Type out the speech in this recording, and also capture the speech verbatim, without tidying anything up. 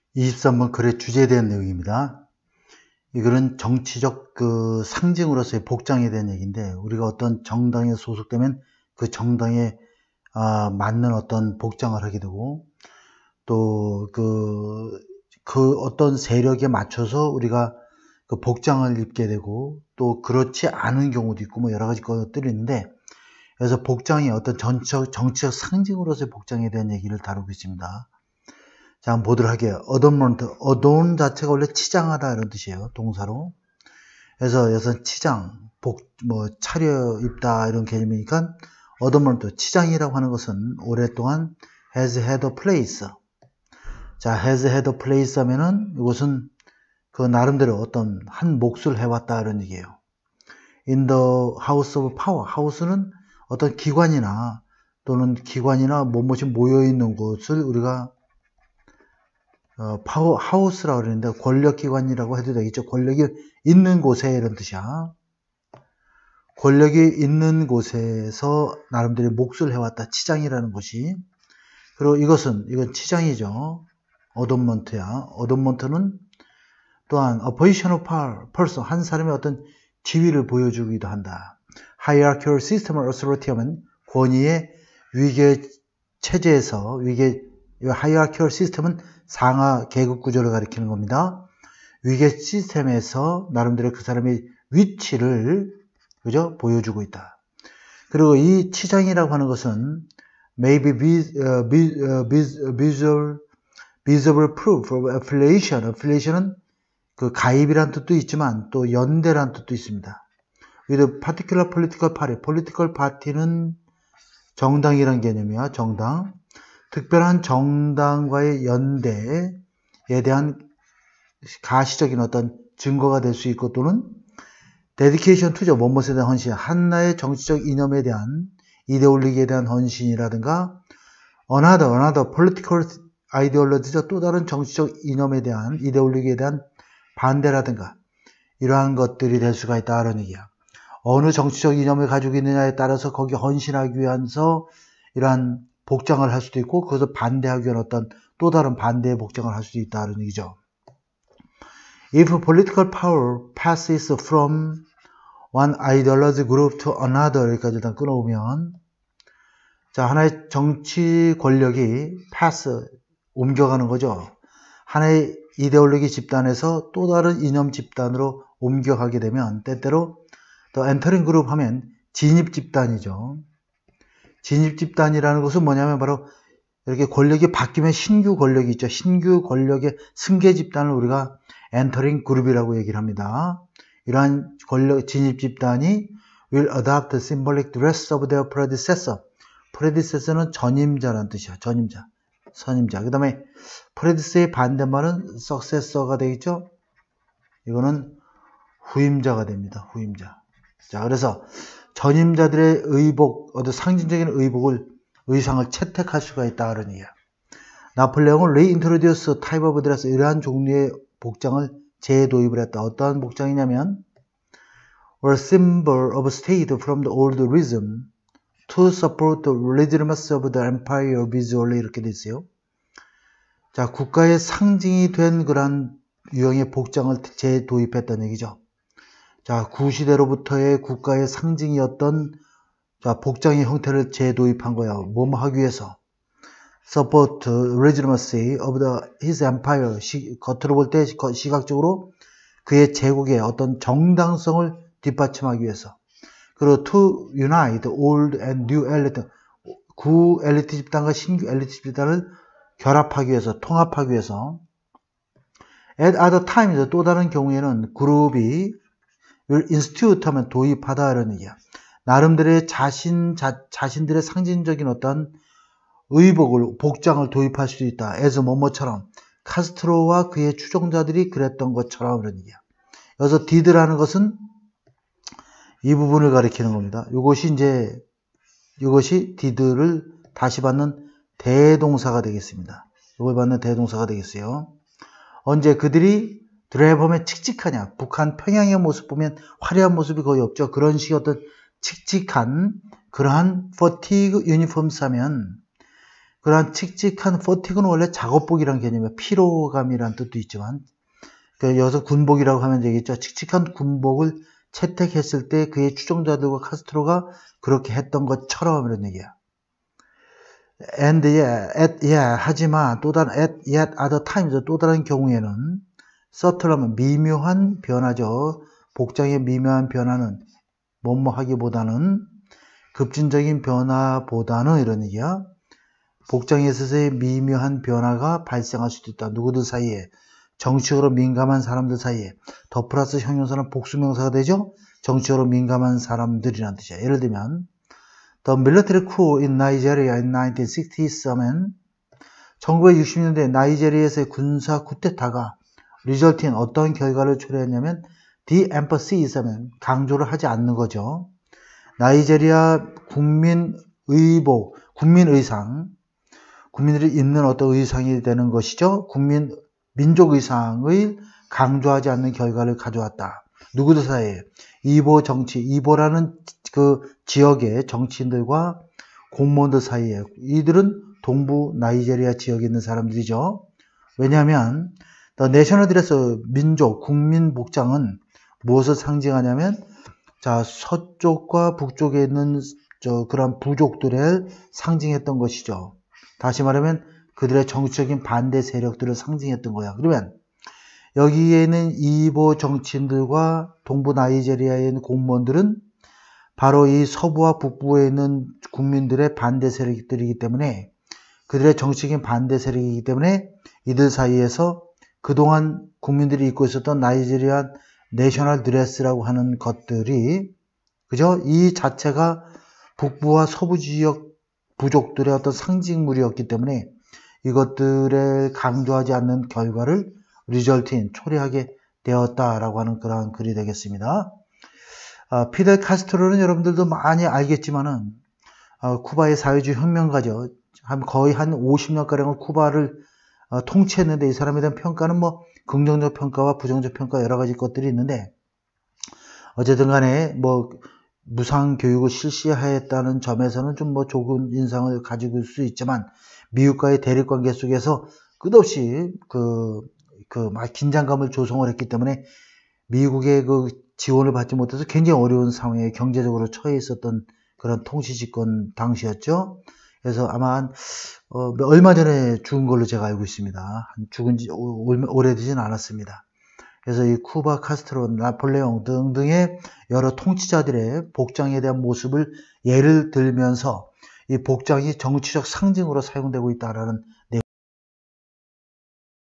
이십삼 번 글의 주제에 대한 내용입니다. 이거는 정치적 그 상징으로서의 복장에 대한 얘기인데, 우리가 어떤 정당에 소속되면 그 정당에 아, 맞는 어떤 복장을 하게 되고, 또 그, 그 어떤 세력에 맞춰서 우리가 그 복장을 입게 되고, 또 그렇지 않은 경우도 있고, 뭐 여러 가지 것들이 있는데, 그래서 복장이 어떤 정치적, 정치적 상징으로서의 복장에 대한 얘기를 다루고 있습니다. 자, 한번 보도록 할게요. adornment, adorn 자체가 원래 치장하다 이런 뜻이에요. 동사로. 그래서 여기서 치장, 복, 뭐 차려 입다 이런 개념이니까 adornment, 치장이라고 하는 것은 오랫동안 has had a place. 자, has had a place 하면은 이것은 그 나름대로 어떤 한 몫을 해왔다 이런 얘기예요. in the house of power. house는 어떤 기관이나 또는 기관이나 뭐뭐이 모여있는 곳을 우리가 어, 파워, 하우스라고 그러는데 권력기관이라고 해도 되겠죠. 권력이 있는 곳에 이런 뜻이야. 권력이 있는 곳에서 나름대로 몫을 해왔다. 치장이라는 것이. 그리고 이것은, 이건 치장이죠. 어돈먼트야. 어돈먼트는 또한 a position of power, person, 한 사람의 어떤 지위를 보여주기도 한다. hierarchical system authority 하면 권위의 위계 체제에서, 위계, hierarchical system은 상하 계급 구조를 가리키는 겁니다. 위계 시스템에서 나름대로 그 사람의 위치를, 그죠? 보여주고 있다. 그리고 이 치장이라고 하는 것은 maybe visual, visible proof of affiliation. affiliation은 그 가입이란 뜻도 있지만 또 연대란 뜻도 있습니다. with particular political party. political party는 정당이란 개념이야. 정당. 특별한 정당과의 연대에 대한 가시적인 어떤 증거가 될 수 있고, 또는 dedication to죠. 뭐뭐에 대한 헌신, 한나의 정치적 이념에 대한, 이데올로기에 대한 헌신이라든가 another, another political ideology죠. 또 다른 정치적 이념에 대한, 이데올로기에 대한 반대라든가 이러한 것들이 될 수가 있다 이런 얘기야. 어느 정치적 이념을 가지고 있느냐에 따라서 거기에 헌신하기 위해서 이러한 복장을 할 수도 있고, 그것을 반대하기 위한 어떤 또 다른 반대의 복장을 할 수도 있다는 얘기죠. If political power passes from one ideology group to another, 여기까지 일단 끊어보면, 자, 하나의 정치 권력이 pass, 옮겨가는 거죠. 하나의 이데올로기 집단에서 또 다른 이념 집단으로 옮겨가게 되면, 때때로 또 entering group 하면 진입 집단이죠. 진입 집단이라는 것은 뭐냐면 바로 이렇게 권력이 바뀌면 신규 권력이 있죠. 신규 권력의 승계 집단을 우리가 entering group이라고 얘기를 합니다. 이러한 권력 진입 집단이 will adopt the symbolic dress of their predecessor. predecessor는 전임자라는 뜻이야. 전임자, 선임자. 그 다음에 predecessor의 반대말은 successor가 되겠죠. 이거는 후임자가 됩니다. 후임자. 자, 그래서 전임자들의 의복, 어떤 상징적인 의복을, 의상을 채택할 수가 있다 그런 얘기야. 나폴레옹은 reintroduce type of dress, 이러한 종류의 복장을 재도입을 했다. 어떠한 복장이냐면 or symbol of state from the old regime to support the legitimacy of the empire visually, 이렇게 돼 있어요. 자, 국가의 상징이 된 그런 유형의 복장을 재도입했다는 얘기죠. 자, 구시대로부터의 국가의 상징이었던 자, 복장의 형태를 재도입한 거야. 뭐뭐 하기 위해서. support legitimacy of the, his empire. 시, 겉으로 볼 때 시각적으로 그의 제국의 어떤 정당성을 뒷받침하기 위해서. 그리고 to unite old and new elite. 구 엘리트 집단과 신규 엘리트 집단을 결합하기 위해서, 통합하기 위해서. at other times, 또 다른 경우에는 그룹이 will institute 하면 도입하다 이런 얘기야. 나름대로의 자신, 자, 자신들의 상징적인 어떤 의복을, 복장을 도입할 수 있다. as 뭐뭐처럼. 카스트로와 그의 추종자들이 그랬던 것처럼 그런 얘기야. 여기서 did라는 것은 이 부분을 가리키는 겁니다. 이것이 이제, 이것이 did를 다시 받는 대동사가 되겠습니다. 이걸 받는 대동사가 되겠어요. 언제 그들이 드라이브 보면 칙칙하냐. 북한 평양의 모습 보면 화려한 모습이 거의 없죠. 그런 식의 어떤 칙칙한 그러한 fatigue uniforms 하면 그러한 칙칙한 fatigue는 원래 작업복이라는 개념이에요. 피로감이라는 뜻도 있지만 여기서 군복이라고 하면 되겠죠. 칙칙한 군복을 채택했을 때 그의 추종자들과 카스트로가 그렇게 했던 것처럼 이런 얘기야. And yeah, at, yeah, 하지만 또 다른 at yet other times 또 다른 경우에는 subtle하면 미묘한 변화죠. 복장의 미묘한 변화는 뭐뭐 하기보다는 급진적인 변화보다는 이런 얘기야. 복장에 있어서의 미묘한 변화가 발생할 수도 있다. 누구들 사이에 정치적으로 민감한 사람들 사이에 더 플러스 형용사는 복수명사가 되죠. 정치적으로 민감한 사람들이라는 뜻이야. 예를 들면 The military coup in Nigeria in nineteen sixty-seven 천구백육십 년대 나이제리아에서의 군사 쿠데타가 result in 어떤 결과를 초래했냐면 de-emphasizement 강조를 하지 않는 거죠. 나이제리아 국민 의복, 국민 의상 국민들이 입는 어떤 의상이 되는 것이죠. 국민 민족 의상을 강조하지 않는 결과를 가져왔다. 누구들 사이에 이보 정치, 이보라는 그 지역의 정치인들과 공무원들 사이에 이들은 동부 나이제리아 지역에 있는 사람들이죠. 왜냐하면 The National Dress 민족 국민 복장은 무엇을 상징하냐면 자 서쪽과 북쪽에 있는 저 그런 부족들을 상징했던 것이죠. 다시 말하면 그들의 정치적인 반대 세력들을 상징했던 거야. 그러면 여기에 있는 이보 정치인들과 동부 나이제리아에 있는 공무원들은 바로 이 서부와 북부에 있는 국민들의 반대 세력들이기 때문에 그들의 정치적인 반대 세력이기 때문에 이들 사이에서 그동안 국민들이 입고 있었던 나이제리아 내셔널 드레스라고 하는 것들이 그죠? 이 자체가 북부와 서부 지역 부족들의 어떤 상징물이었기 때문에 이것들을 강조하지 않는 결과를 리절트인 초래하게 되었다라고 하는 그러한 글이 되겠습니다. 어, 피델 카스트로는 여러분들도 많이 알겠지만은 어, 쿠바의 사회주의 혁명가죠. 한 거의 한 오십 년가량을 쿠바를 어, 통치했는데 이 사람에 대한 평가는 뭐 긍정적 평가와 부정적 평가 여러 가지 것들이 있는데 어쨌든 간에 뭐 무상 교육을 실시하였다는 점에서는 좀 뭐 좋은 인상을 가지고 있을 수 있지만 미국과의 대립 관계 속에서 끝없이 그, 그 막 긴장감을 조성을 했기 때문에 미국의 그 지원을 받지 못해서 굉장히 어려운 상황에 경제적으로 처해 있었던 그런 통치 집권 당시였죠. 그래서 아마 한, 어, 얼마 전에 죽은 걸로 제가 알고 있습니다. 죽은 지 오래되진 않았습니다. 그래서 이 쿠바, 카스트로, 나폴레옹 등등의 여러 통치자들의 복장에 대한 모습을 예를 들면서 이 복장이 정치적 상징으로 사용되고 있다라는